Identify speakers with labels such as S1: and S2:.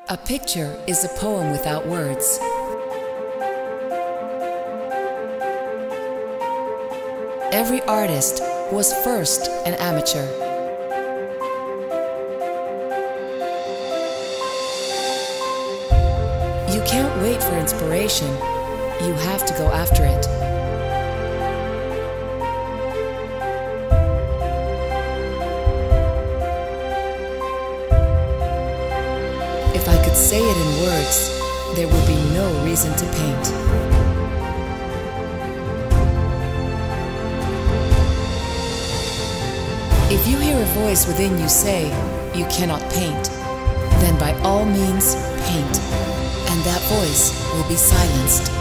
S1: A picture is a poem without words. Every artist was first an amateur. You can't wait for inspiration. You have to go after it. If I could say it in words, there would be no reason to paint. If you hear a voice within you say, "You cannot paint," then by all means paint, and that voice will be silenced.